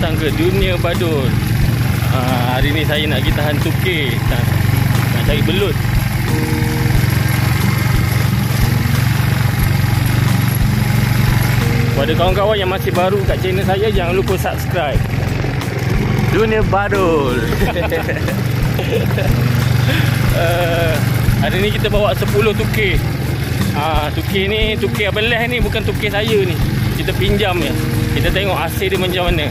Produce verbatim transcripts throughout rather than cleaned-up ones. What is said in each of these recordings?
datang ke dunia badul. ha, Hari ni saya nak pergi tahan tukir, nak, nak cari belut. Pada kawan-kawan yang masih baru kat channel saya, jangan lupa subscribe Dunia Badul. uh, Hari ni kita bawa sepuluh tukir. ha, Tukir ni, tukir abelah ni, bukan tukir saya ni. Kita pinjam je. Kita tengok hasil dia macam mana.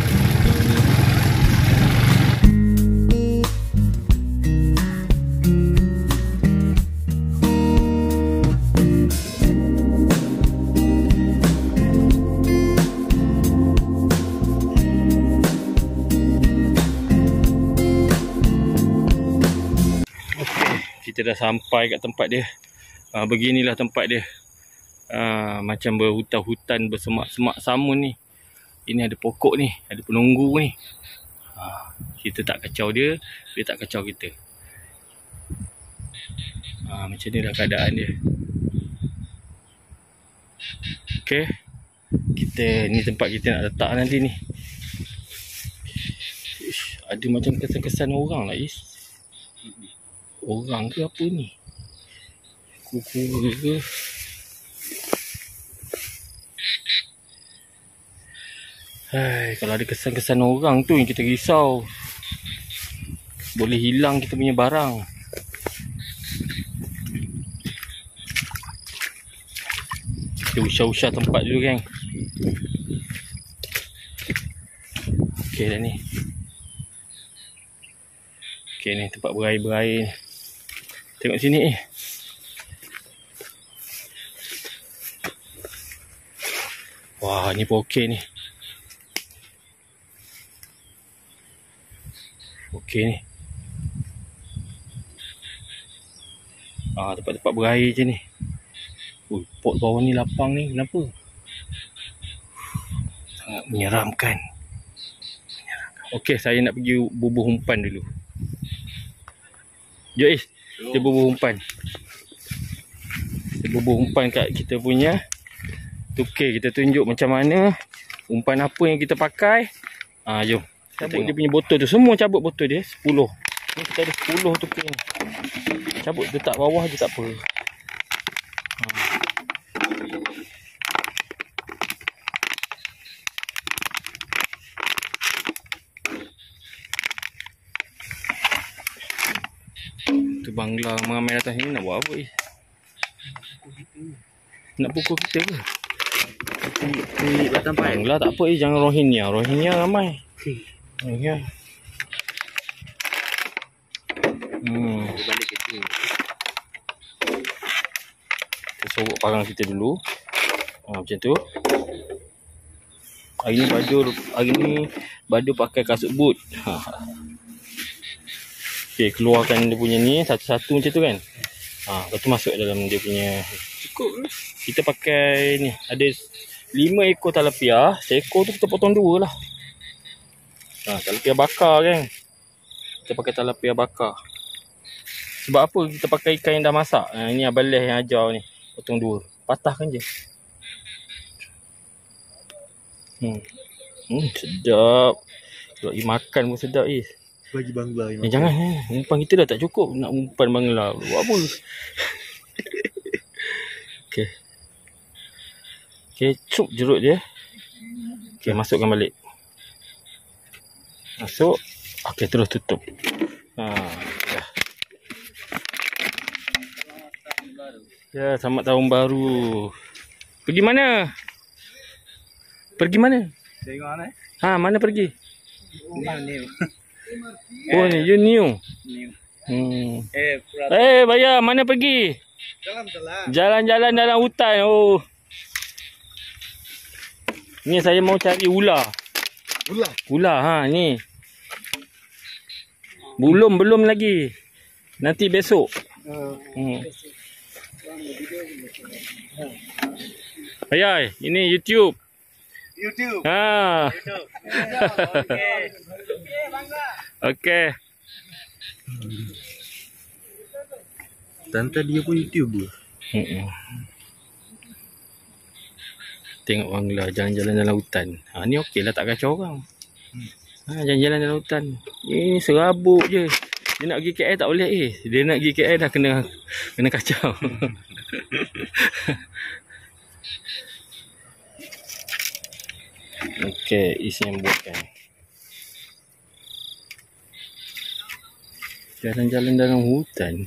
Kita dah sampai kat tempat dia. ha, Beginilah tempat dia. ha, Macam berhutan-hutan, bersemak-semak samun ni. Ini ada pokok ni, ada penunggu ni. ha, Kita tak kacau dia, dia tak kacau kita. ha, Macam ni dah keadaan dia. Okay, kita, ni tempat kita nak letak nanti ni. Ish, ada macam kesan-kesan orang lah Is. Orang ke apa ni? Kuku ke? Hai, kalau ada kesan-kesan orang tu yang kita risau. Boleh hilang kita punya barang. Kita usah-usah tempat dulu, geng. Okey dah ni. Okey ni tempat berair-berair. Tengok sini eh. Wah, ni pun okey ni. Okey ni. Ah, tempat-tempat berair je ni. Ui, pot bawah ni lapang ni. Kenapa? Sangat menyeramkan. Menyeramkan. Okey, saya nak pergi bubuh umpan dulu. Jom Is, kita bubuh umpan. Kita bubuh umpan kat kita punya tukir. Kita tunjuk macam mana umpan apa yang kita pakai. Ah, jom. Cabut dia punya botol tu. Semua cabut botol dia sepuluh. Ni kita ada sepuluh tukir ni. Cabut letak bawah je tak apa. Ha. Tu bangla ramai datang sini nak buat apa eh? Nak pukul kita ke? Kulit batang pai. Bangla tak apa eh, jangan Rohingya. Rohingya ramai. Rohingya. Hmm. Balik ke sini. Kita sorok parang kita dulu. Ha, macam tu. Hari ni Badul, hari ni Badul pakai kasut boot. Ha. Okey, keluarkan dia punya ni satu-satu macam tu kan. Ha, lepas tu masuk dalam dia punya. Cukup. Kita pakai ni, ada lima ekor talapia. Seekor tu kita potong dua lah. Ha, talapia bakar kan. Kita pakai talapia bakar. Sebab apa kita pakai ikan yang dah masak. Ha, ini abaleh yang ajar ni. Potong dua. Patahkan je. Hmm. Hmm, sedap. Kalau pergi makan pun sedap eh. Bagi bangla eh, jangan eh. Umpan kita dah tak cukup. Nak umpan bangla. Buat apa? Okey. Kecup jeruk dia. Okey, masukkan balik. Masuk. Okey, terus tutup. Ha, dah. Ya, selamat tahun baru. Pergi mana? Pergi mana? Tengok mana? Ha, mana pergi? New, new. Oh, ni you new. New. Hmm. Eh, pura. Eh, bayar mana pergi? Jalan-jalan. Jalan-jalan dalam hutan. Oh. Ni saya mau cari ular. Ular. Ular ha ni. Belum belum lagi. Nanti besok. Uh, Hmm. Ayai, ini YouTube. YouTube. Ha. YouTube. Okey. Okey, bangla. Okey. Tante dia pun YouTuber. Hmm. Tengok bangla jalan-jalan dalam hutan. Ha ni okeylah, tak kacau orang. Ha, jalan-jalan dalam hutan. Ini serabut je. Dia nak pergi K L tak boleh eh. Dia nak pergi K L dah kena kena kacau. Okey, isi yang buatkan. Jalan-jalan dalam hutan.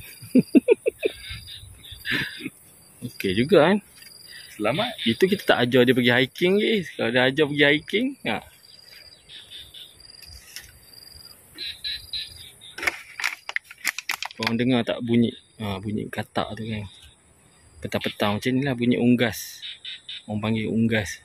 Okey juga kan. Selamat. Itu kita tak ajar dia pergi hiking ke. Kalau dia ajar pergi hiking, ha. Korang dengar tak bunyi ha, bunyi katak tu kan. Petang-petang macam ni lah bunyi unggas. Orang panggil unggas.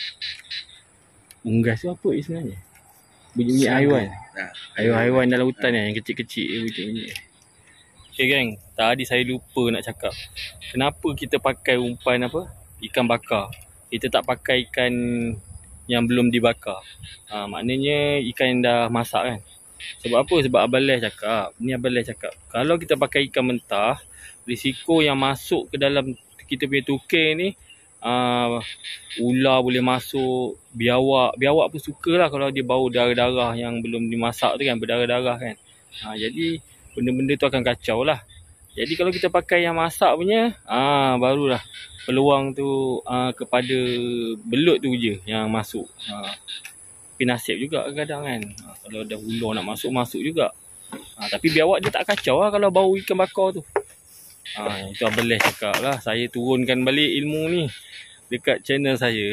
Unggas tu apa sebenarnya? Bunyi-bunyi haiwan. Nah, Haiwan-haiwan dalam hutan ni yang kecil-kecil bunyi-bunyi. Okay geng, tadi saya lupa nak cakap. Kenapa kita pakai umpan apa? Ikan bakar. Kita tak pakai ikan yang belum dibakar. Ha, maknanya ikan yang dah masak kan. Sebab apa? Sebab Abang Les cakap. Ni Abang Les cakap. Kalau kita pakai ikan mentah, risiko yang masuk ke dalam kita punya tukir ni, uh, ular boleh masuk, biawak. Biawak pun suka lah kalau dia bau darah-darah yang belum dimasak tu kan, berdarah-darah kan. Ha, jadi benda-benda tu akan kacau lah. Jadi kalau kita pakai yang masak punya, ah ha, barulah peluang tu uh, kepada belut tu je yang masuk. Ha. Tapi nasib juga kadang kan. Ha, kalau dah ular nak masuk, masuk juga. Ha, tapi biawak dia tak kacau lah kalau bau ikan bakar tu. Ha, itu Abang Les cakap lah. Saya turunkan balik ilmu ni dekat channel saya.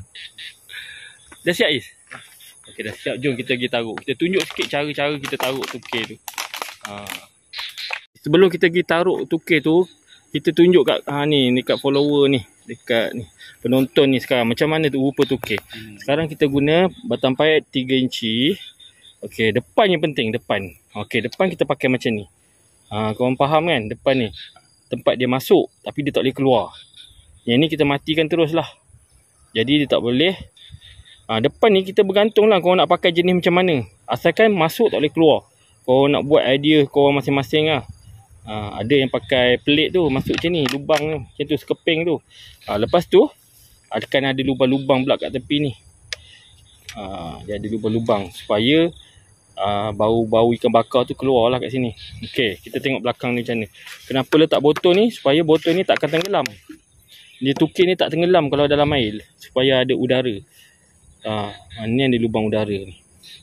Dah siap Is? Okey dah siap. Jom kita pergi taruh. Kita tunjuk sikit cara-cara kita taruh tukir tu. Ha. Sebelum kita pergi taruh tukir tu, kita tunjuk kat ha, ni, ni kat follower ni, dekat ni penonton ni sekarang macam mana tu rupa tukir. Hmm. Sekarang kita guna batang payet tiga inci. Okey, depan yang penting, depan. Okey, depan kita pakai macam ni. Ha, korang faham kan? Depan ni tempat dia masuk tapi dia tak boleh keluar. Yang ni kita matikan terus lah. Jadi dia tak boleh. Ha, depan ni kita bergantung lah korang nak pakai jenis macam mana. Asalkan masuk tak boleh keluar. Korang nak buat idea korang masing-masing lah. Ha, ada yang pakai pelit tu masuk macam ni, lubang tu, macam tu sekeping tu. Ha, lepas tu akan ada lubang-lubang pula kat tepi ni. Ha, dia ada lubang-lubang supaya uh, bau-bau ikan bakar tu keluar lah kat sini. Okey, kita tengok belakang ni macam ni. Kenapa letak botol ni? Supaya botol ni tak akan tenggelam. Dia tukir ni tak tenggelam kalau dalam air, supaya ada udara. Ha, ni ada lubang udara ni.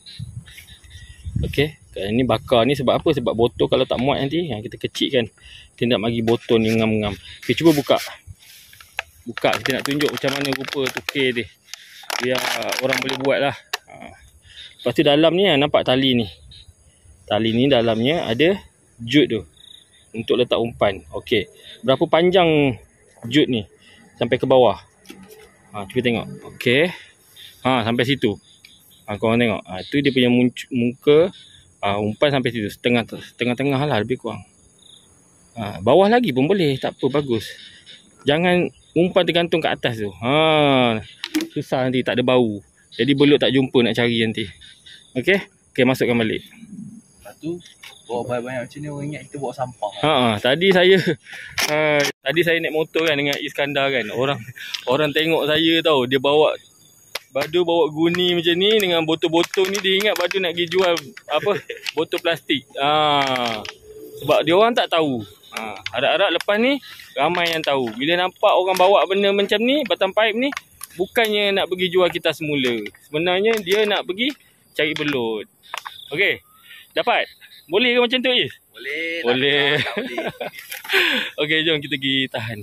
Okey, ini bakar ni sebab apa? Sebab botol kalau tak muat nanti, ha, kita kecilkan. Kita nak bagi botol ni ngam-ngam. Okey, cuba buka. Buka, kita nak tunjuk macam mana rupa tukir dia. Biar orang boleh buat lah. Ha. Lepas tu dalam ni nampak tali ni. Tali ni dalamnya ada jut tu. Untuk letak umpan. Okey, berapa panjang jut ni? Sampai ke bawah. Ha, cuba tengok. Okey. Ha, sampai situ. Ha, korang tengok. Ha, tu dia punya muka. Ha, umpan sampai situ. Setengah, setengah-tengah lah lebih kurang. Ha, bawah lagi pun boleh. Tak apa, bagus. Jangan umpan tergantung kat atas tu. Ha, susah nanti, tak ada bau. Jadi belut tak jumpa nak cari nanti. Okey? Okey, masukkan balik. Lepas tu bawa banyak-banyak macam ni orang ingat kita bawa sampah. Ha, tadi saya ha, tadi saya naik motor kan dengan Iskandar kan. Orang orang tengok saya tau, dia bawa Badu bawa guni macam ni dengan botol-botol ni, dia ingat Badu nak pergi jual apa? Botol plastik. Ha, sebab dia orang tak tahu. Ha, harap-harap lepas ni ramai yang tahu. Bila nampak orang bawa benda macam ni, batang paip ni, bukannya nak pergi jual kita semula. Sebenarnya dia nak pergi cari belut. Okey. Dapat? Boleh ke macam tu, Is? Boleh. Boleh. Tak, tak boleh. Okey, jom kita pergi tahan.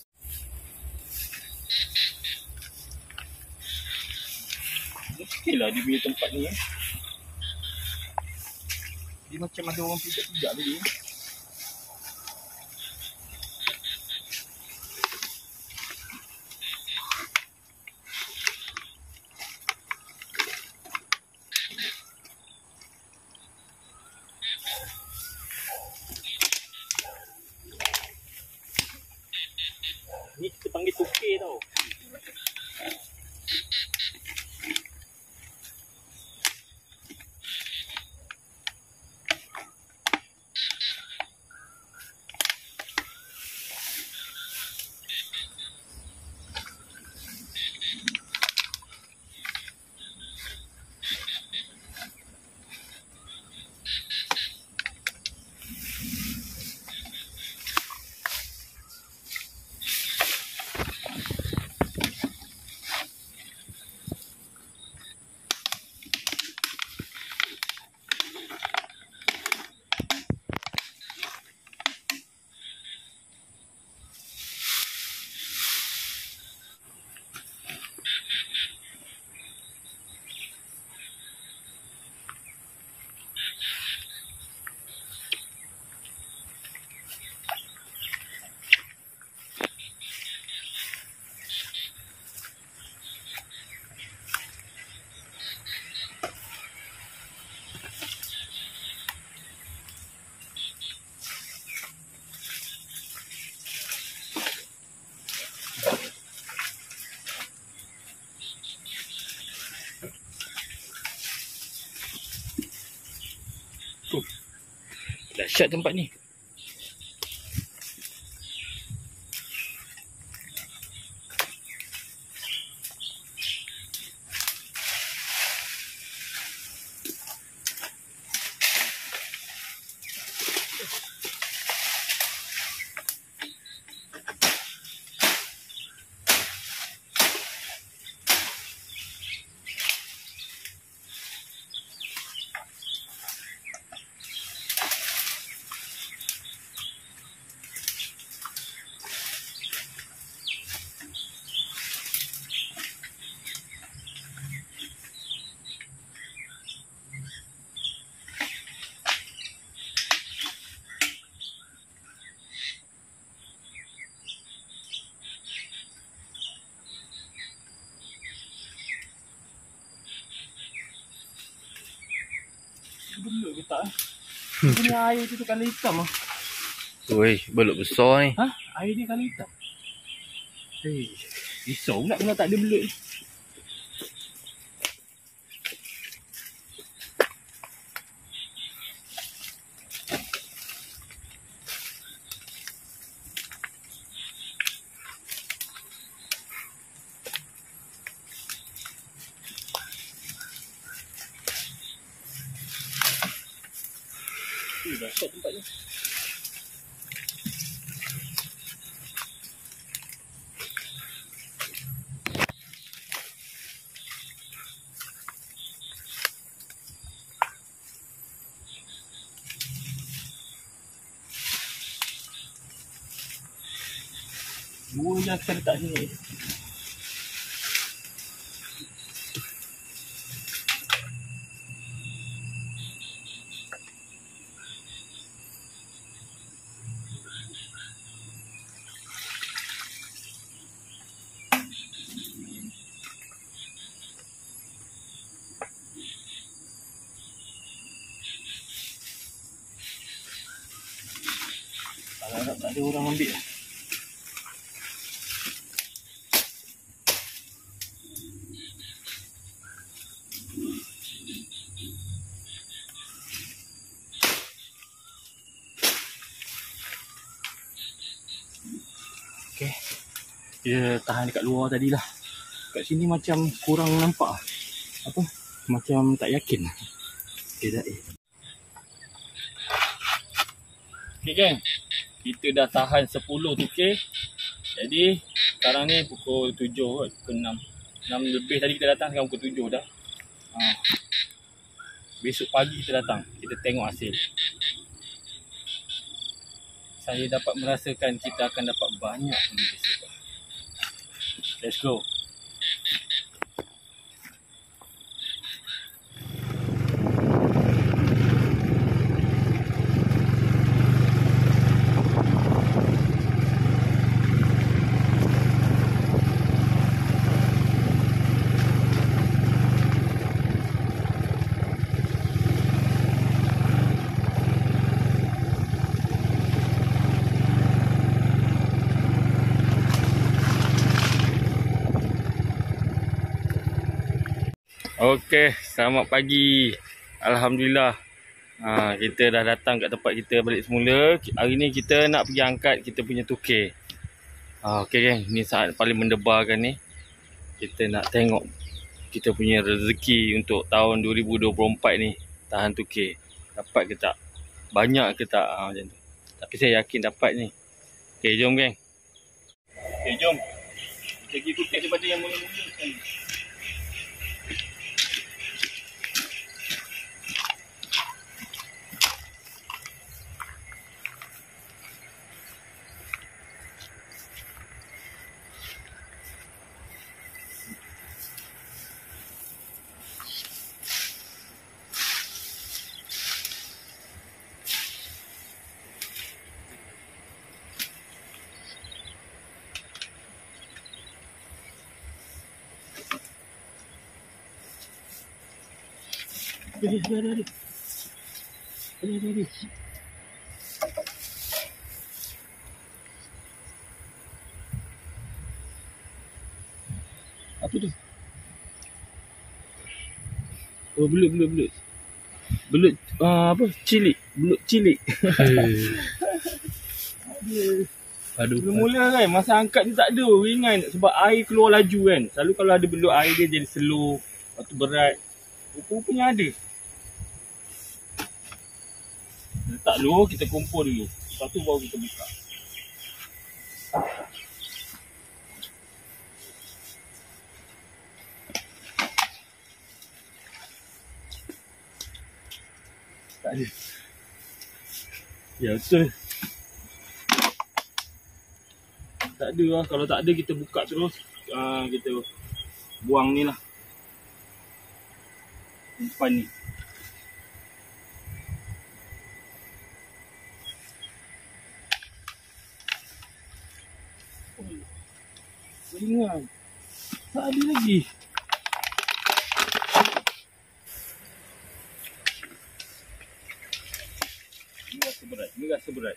Mungkin lah dia punya tempat ni. Eh. Dia macam ada orang pijak-pijak tadi. Ni kita panggil tukir tau. Dahsyat tempat ni. Belut ke tak? Ini air tu tu kala hitam ah. Woi, belut besar ni. Ha? Air dia kala hitam. Hei, risau pula kalau tak ada belut. Eh, dahsyat tempat ni. Dua je akan letak sini. Harap tak ada orang ambil. Okey. Dia tahan dekat luar tadilah. Kat sini macam kurang nampak. Apa? Macam tak yakin. Dia dah eh. Okey geng. Kita dah tahan sepuluh tukir. Jadi sekarang ni pukul tujuh kot, pukul enam. enam lebih tadi kita datang, sekarang pukul tujuh dah. Ha. Besok pagi kita datang, kita tengok hasil. Saya dapat merasakan kita akan dapat banyak lagi besok. Let's go. Okey, selamat pagi. Alhamdulillah. Ha, kita dah datang kat tempat kita balik semula. Hari ni kita nak pergi angkat kita punya tukir. Ha, okey geng, ni saat paling mendebarkan ni. Kita nak tengok kita punya rezeki untuk tahun dua ribu dua puluh empat ni. Tahan tukir. Dapat ke tak? Banyak ke tak? Ha, macam tu. Tapi saya yakin dapat ni. Okey, jom geng. Okey, jom. Kita pergi tukir daripada yang mula-mula sekali. Ada, ada, ada, ada. Ada, ada, ada. Apa tu? Oh, belut, belut, belut. Belut uh, apa? Cilik. Belut cilik. Aduh. Mula kan masa angkat ni tak ada ringan sebab air keluar laju kan. Selalu kalau ada belut air dia jadi slow, lepas tu berat. Rupa-rupanya ada. Letak dulu, kita kumpul dulu. Lepas tu baru kita buka. Tak ada. Ya betul. Tak ada lah. Kalau tak ada kita buka terus. Uh, kita buang ni lah. Umpan ni. Ringan. Tak ada lagi. Ni rasa berat. Ni rasa berat.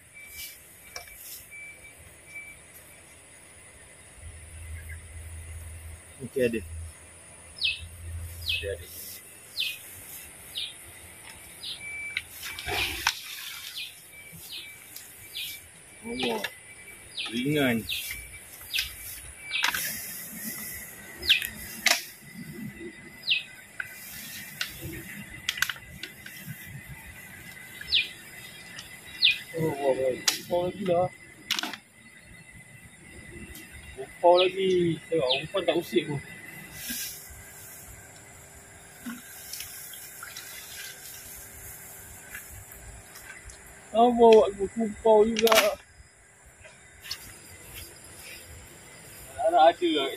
Okey ada. Ada ada. Oh, ringan. Oh, wow, wow. Upau lagi lah. Upau lagi. Tengok, umpan tak usik pun. Oh, bawa aku upau juga. Ada ada lah.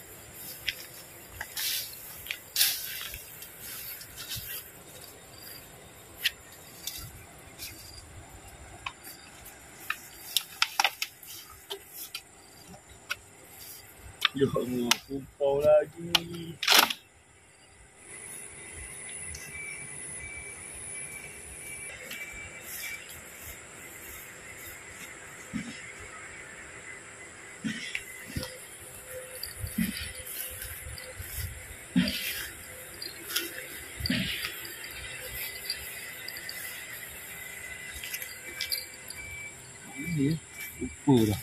Ya Allah, upau lagi. Ini lupa dah.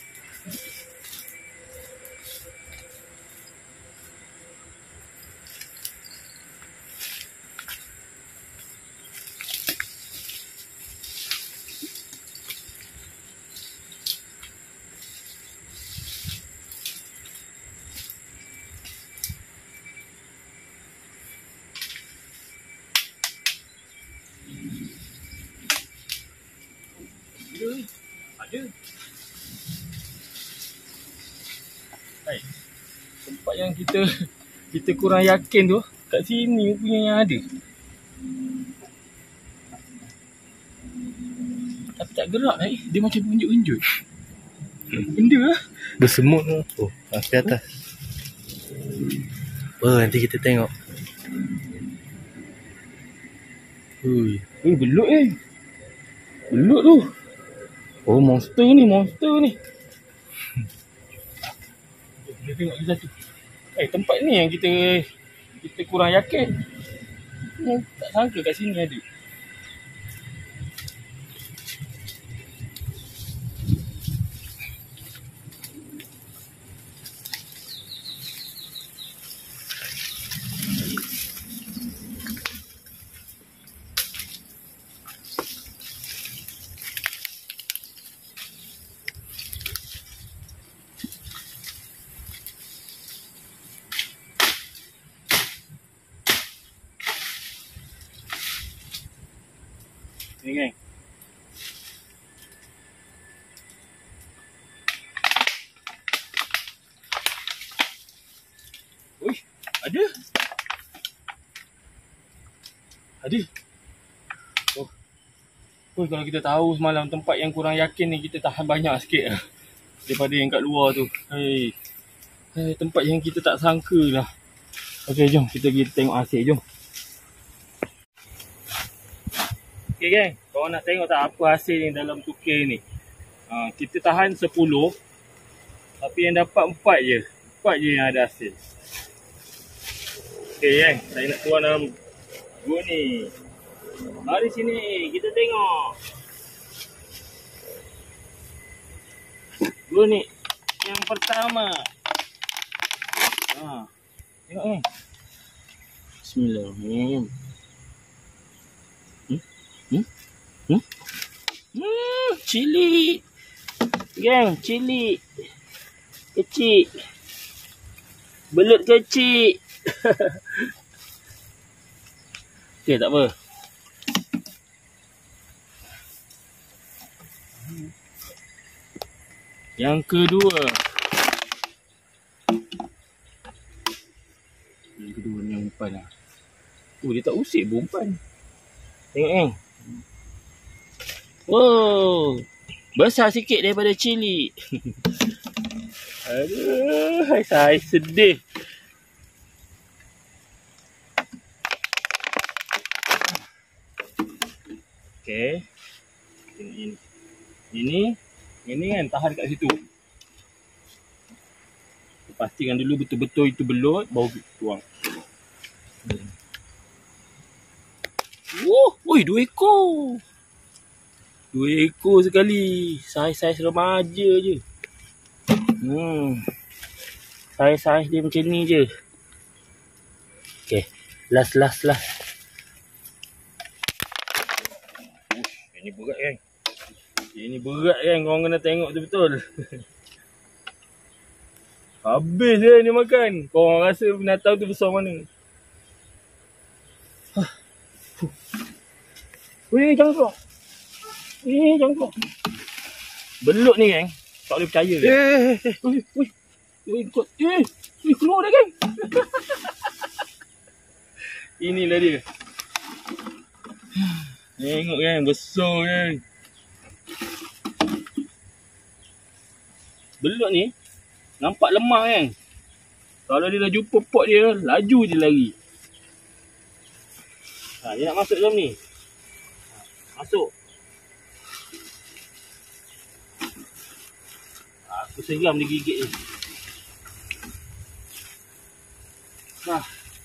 Ada. Hai. Tempat yang kita kita kurang yakin tu kat sini punya yang ada. Tapi tak gerak eh. Dia macam unjuk-unjuk. Benda lah. Bersemut tu. Oh, di atas. Oh, nanti kita tengok. Hui, hui belut eh. Belut tu. Oh, monster ni, monster ni. Kita tengok lagi satu. Eh, tempat ni yang kita kita kurang yakin. Hmm, tak sangka kat sini ada. Ni kan. Ui, ada. Ada. Oh. Oh, kalau kita tahu semalam tempat yang kurang yakin ni kita tahan banyak sikit lah. Daripada yang kat luar tu. Hei. Hei, tempat yang kita tak sangka lah. Okey, jom kita pergi tengok hasil, jom. Okay geng, korang nak tengok tak apa hasil ni dalam tukir ni. ha, Kita tahan sepuluh, tapi yang dapat empat je. Empat je yang ada hasil. Okay geng, saya nak tuan dalam gua ni. Mari sini, kita tengok. Dua ni. Yang pertama. Ha. Tengok ni. Bismillahirrahmanirrahim. Hmm? Hmm? Hmm? Hmm, cili. Geng, cili. Kecil. Belut kecil. Okey, tak apa. Yang kedua. Yang kedua ni yang umpan lah. Oh, dia tak usik pun umpan. Tengok kan. Wow. Besar sikit daripada cili. Aduh, saya sedih. Okey. Ini. Ini. Ini kan tahan kat situ. Pastikan dulu betul-betul itu belut, baru tuang. Wah, oi dua ekor. Dua ekor sekali. Saiz-saiz remaja je. Hmm. Saiz-saiz dia macam ni je. Okey, last last last. Uh, ini berat kan? Ini berat kan, korang kena tengok betul-betul. Habis je dia makan. Korang rasa binatang tu besar mana? Weh, jangan keluar. Eh, jangan keluar. Belut ni kan, tak boleh percaya kan. Eh, eh, eh, weh, weh, ikut. Eh, weh, keluar dah kan. Inilah dia. Tengok kan, besar kan. Belut ni nampak lemah kan. Kalau dia dah jumpa pot dia, laju je lari. Ha, dia nak masuk dalam ni. Masuk. Ha, aku seram dia gigit ni. Ha.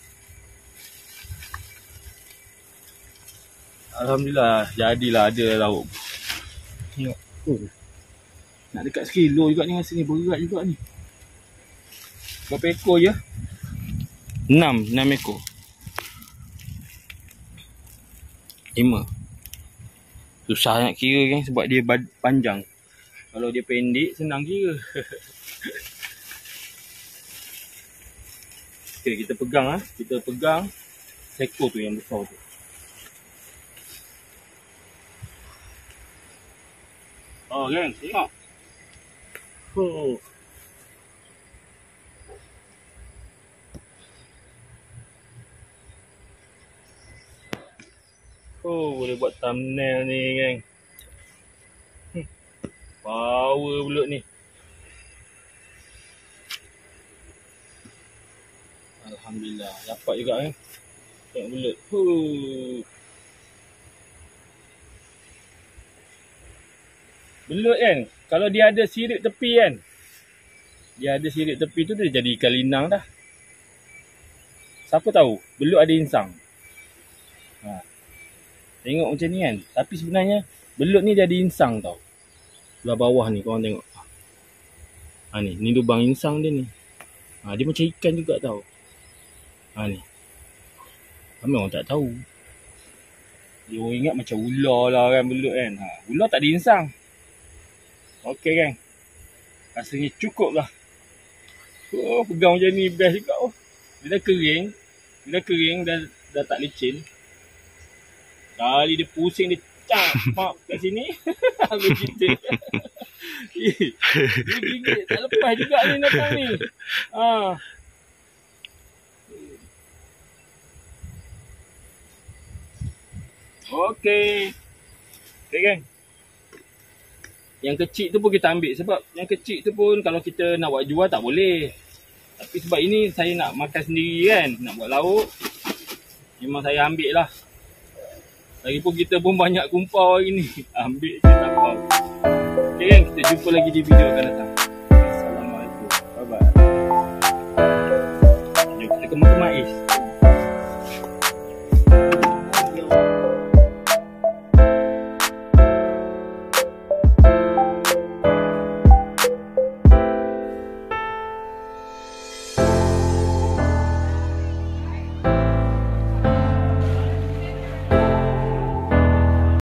Alhamdulillah, jadilah ada lauk. Tengok. Oh. Nak dekat sekilo juga ni rasa ni, berat juga ni. Berapa ekor je? Enam, enam ekor. Lima. Susah nak kira kan sebab dia panjang. Kalau dia pendek, senang kira. Okay, kita pegang ah, kita pegang sekor tu yang besar tu. Oh, geng, tengok. Oh. Oh, boleh buat thumbnail ni, geng. Hmm. Power belut ni. Alhamdulillah, dapat juga kan. Tengok belut. Huh. Belut kan, kalau dia ada sirip tepi kan, dia ada sirip tepi tu dia jadi ikan linang dah. Siapa tahu belut ada insang. Ha. Tengok macam ni kan, tapi sebenarnya belut ni dia ada insang tau. Sebelah bawah ni korang tengok. Ha ni, ni lubang insang dia ni. Ha, dia macam ikan juga tau. Ha ni. Ramai orang tak tahu. Dia orang ingat macam ular lah kan belut kan. Ha, ular tak ada insang. Okey kan. Rasanya cukup lah. Oh, pegang macam ni best juga. Oh. Dia dah kering. Dia dah kering, dah, dah tak licin. Kali dia pusing, dia campak kat sini. Habis kita. Dia gigit, tak lepas juga ni datang ni. Ha. Okey. Okey kan. Yang kecil tu pun kita ambil sebab yang kecil tu pun kalau kita nak buat jual tak boleh. Tapi sebab ini saya nak makan sendiri kan, nak buat lauk. Memang saya ambil lah. Lagipun kita pun banyak kumpau hari ni. Ambil je tak apa. Okay kan, kita jumpa lagi di video akan datang. Assalamualaikum. Bye bye. Jom kita ke Mekah Mais.